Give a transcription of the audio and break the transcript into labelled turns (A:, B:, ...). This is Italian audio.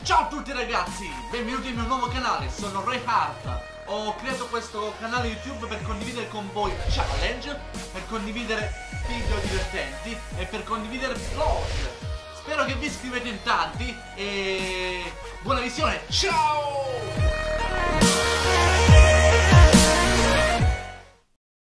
A: Ciao a tutti ragazzi, benvenuti nel mio nuovo canale, sono Rayhart. Ho creato questo canale YouTube per condividere con voi challenge, per condividere video divertenti e per condividere vlog. Spero che vi iscrivete in tanti e buona visione, ciao!